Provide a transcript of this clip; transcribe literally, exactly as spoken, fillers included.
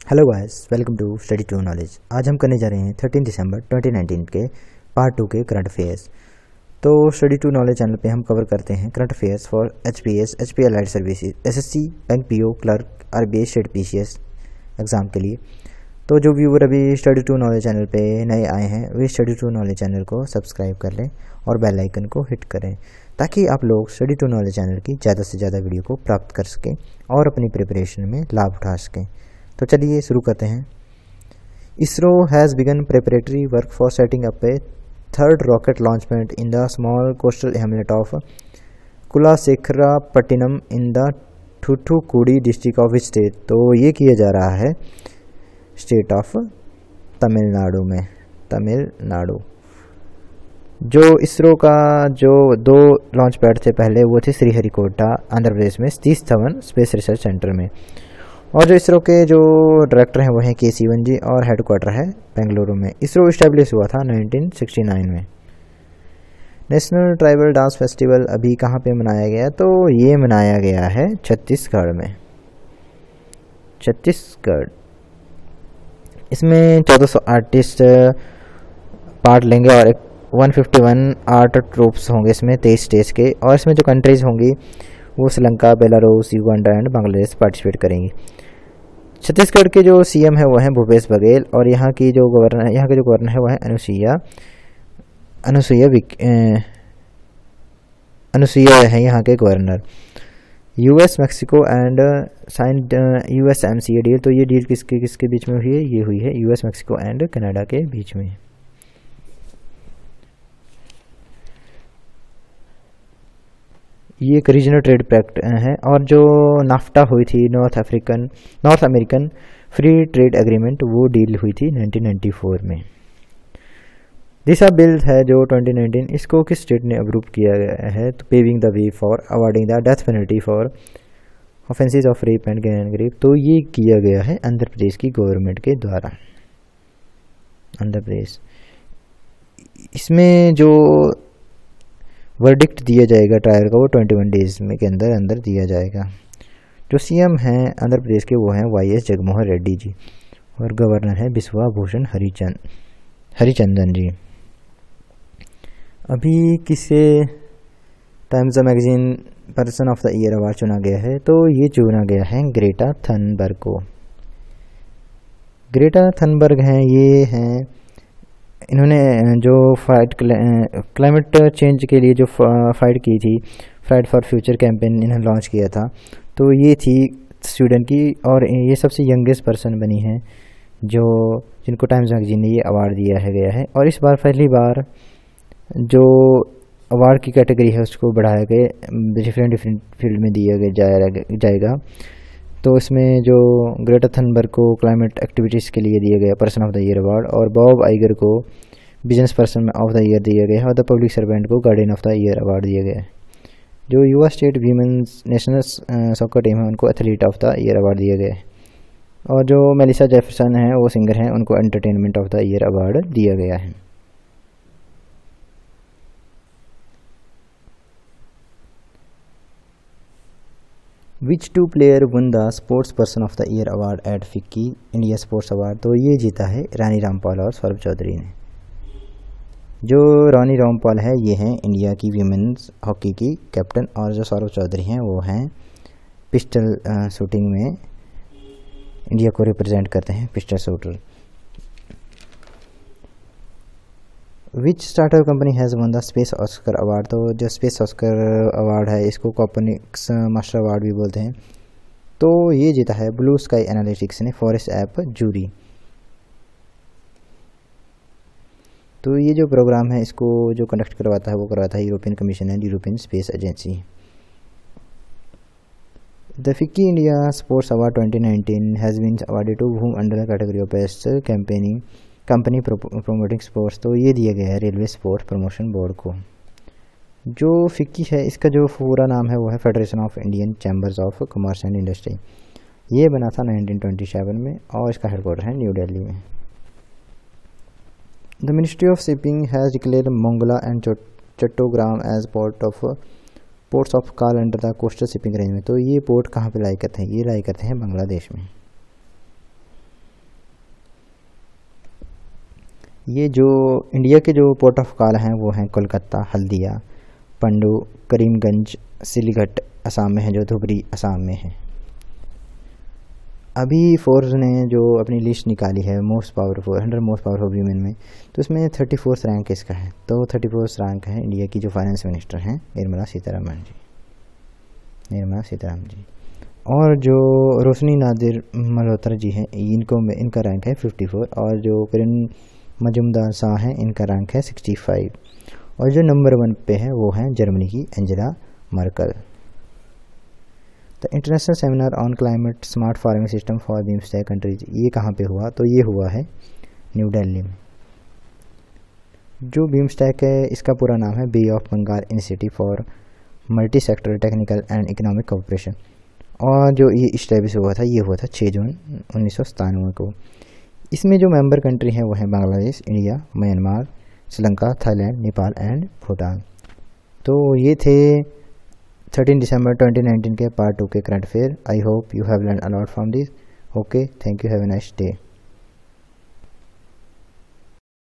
Hello guys, welcome to study to knowledge. आज हम करने जा रहे हैं थर्टीन दिसंबर ट्वेंटी नाइनटीन के पार्ट टू के करंट अफेयर्स। तो स्टडी टू नॉलेज चैनल पे हम कवर करते हैं current affairs for H P S, H P L light services, S S C, bank P O, clerk, R B I, state P C S exam के लिए। तो जो viewer अभी study to knowledge channel पे नए आए हैं वे स्टडी टू नॉलेज चैनल को सब्सक्राइब कर लें और बेल आइकन को हिट करें ताकि आप लोग स्टडी टू नॉलेज चैनल की ज़्यादा से ज़्यादा वीडियो को प्राप्त कर सकें और अपनी प्रिपरेशन में लाभ उठा सकें। तो चलिए शुरू करते हैं। ISRO has begun preparatory work for setting up a third rocket launch pad in the small coastal hamlet of Kulasekharapattinam in the Thoothukudi district of which state? तो ये किया जा रहा है स्टेट ऑफ तमिलनाडु में। तमिलनाडु जो इसरो का जो दो लॉन्च पैड थे पहले वो थे श्रीहरिकोटा आंध्र प्रदेश में Satish Dhawan space research centre में, और जो इसरो के जो डायरेक्टर हैं वो हैं के सीवन जी और हेडक्वार्टर है बेंगलुरु में। इसरो इस्टेब्लिश हुआ था नाइनटीन सिक्सटी नाइन में। नेशनल ट्राइबल डांस फेस्टिवल अभी कहाँ पे मनाया गया? तो ये मनाया गया है छत्तीसगढ़ में। छत्तीसगढ़ इसमें चौदह सौ आर्टिस्ट पार्ट लेंगे और एक one fifty one art troupes होंगे इसमें तेईस स्टेज के, और इसमें जो कंट्रीज़ होंगी वो Sri Lanka, Belarus, Uganda and Bangladesh participate करेंगी। छत्तीसगढ़ के जो सीएम है वो हैं भूपेश बघेल, और यहाँ की जो गवर्नर यहाँ के जो गवर्नर है वो है अनुसुईया अनुसुईया अनुसुईया है यहाँ के governor. US Mexico and signed US MCA deal, तो ये डील किसके किसके बीच में हुई है? ये हुई है यूएस मैक्सिको एंड कनाडा के बीच में। ये एक रीजनल ट्रेड पैक्ट है, और जो नाफ्टा हुई थी north African north American free trade agreement वो डील हुई थी नाइनटीन नाइंटी फोर में। दिशा बिल है जो ट्वेंटी नाइनटीन, इसको किस स्टेट ने अप्रूव किया गया है? तो paving the way for awarding the death penalty for offences of rape and gang rape, तो ये किया गया है आंध्र प्रदेश की गवर्नमेंट के द्वारा। आंध्र प्रदेश इसमें जो वर्डिक्ट दिया जाएगा ट्रायल का वो ट्वेंटी वन डेज में के अंदर अंदर दिया जाएगा। जो सीएम हैं आंध्र प्रदेश के वो हैं वाई एस जगनमोहन रेड्डी जी, और गवर्नर है बिस्वा भूषण हरिचंद हरिचंदन जी। अभी किसे Times magazine person of the year award चुना गया है? तो ये चुना गया है ग्रेटा थनबर्ग को। ग्रेटा थनबर्ग हैं, ये हैं इन्होंने जो फाइट क्लाइमेट चेंज के लिए जो फाइट की थी, फाइट फॉर फ्यूचर कैंपेन इन्होंने लॉन्च किया था, तो ये थी स्वीडन की, और ये सबसे यंगेस्ट पर्सन बनी हैं जो जिनको टाइम्स मैगजीन ने ये अवार्ड दिया है गया है। और इस बार पहली बार जो अवार्ड की कैटेगरी है उसको बढ़ाया गया, डिफरेंट डिफरेंट फील्ड में दिया गया जाएगा। तो इसमें जो ग्रेटा थनबर्ग को क्लाइमेट एक्टिविटीज़ के लिए दिया गया person of the year award, और बॉब आइगर को business person of the year दिया गया है, और द पब्लिक सर्वेंट को guardian of the year award दिया गया है। जो युवा state women's national soccer team है उनको athlete of the year award दिया गया है, और जो मेलिसा जेफरसन है वो सिंगर हैं उनको entertainment of the year award दिया गया है। Which two player won the sports person of the year award at FICCI India sports award, तो ये जीता है रानी रामपाल और सौरभ चौधरी ने। जो रानी रामपाल है ये हैं इंडिया की वीमेंस हॉकी की कैप्टन, और जो सौरभ चौधरी हैं वो हैं पिस्टल शूटिंग में इंडिया को रिप्रेजेंट करते हैं, pistol shooter. Which startup company has won the space Oscar award, तो जो स्पेस ऑस्कर अवार्ड है इसको कॉपर्निकस मास्टर अवार्ड भी बोलते हैं, तो ये जीता है ब्लू स्काई एनालिटिक्स ने फॉरेस्ट ऐप जूरी। तो ये जो प्रोग्राम है इसको जो कंडक्ट करवाता है वो करवाता है European Commission and European Space Agency. The FICCI India sports award twenty nineteen has been awarded to whom under the category of best campaigning company promoting sports, तो ये दिया गया है रेलवे स्पोर्ट्स प्रमोशन बोर्ड को। जो फिक्की है इसका जो पूरा नाम है वो है Federation of Indian Chambers of Commerce and Industry. ये बना था नाइनटीन ट्वेंटी सेवन में, और इसका हेडक्वार्टर है न्यू दिल्ली में। The ministry of shipping has declared Mongla and Chattogram as port of ports of call under the coastal shipping range में। तो ये पोर्ट कहाँ पे लाई करते हैं? ये लाई करते हैं बांग्लादेश में। ये जो इंडिया के जो पोर्ट ऑफ कॉल हैं वो हैं कोलकाता, हल्दिया, पंडू, करीमगंज, सिलीगुड़ी असम में है, जो धुबरी असम में है। अभी फोर्ब्स ने जो अपनी लिस्ट निकाली है most powerful hundred most powerful women में, तो इसमें थर्टी फोर्थ रैंक इसका है। तो थर्टी फोर्थ रैंक है इंडिया की जो फाइनेंस मिनिस्टर हैं निर्मला सीतारमण जी, निर्मला सीतारमण जी। और जो रोशनी नादिर मल्होत्रा जी हैं, इनको इनका रैंक है फिफ्टी फोर, और जो किरण मजुमदार शाह हैं इनका रैंक है सिक्सटी फाइव, और जो नंबर वन पे है वो है जर्मनी की Angela Merkel. The international seminar on climate smart farming system for BIMSTEC countries, ये कहाँ पे हुआ? तो ये हुआ है न्यू दिल्ली में। जो बिम्स्टेक है इसका पूरा नाम है bay of Bengal initiative for multi sector technical and economic cooperation, और जो ये इस्टेब्लिश हुआ था ये हुआ था छः जून उन्नीस सौ सतानवे को। इसमें जो मेंबर कंट्री हैं वो हैं Bangladesh, India, Myanmar, Sri Lanka, Thailand, Nepal and Bhutan. तो ये थे थर्टीन दिसंबर ट्वेंटी नाइनटीन के पार्ट टू के current affair. I hope you have learn a lot from this. Okay, thank you, have a nice day.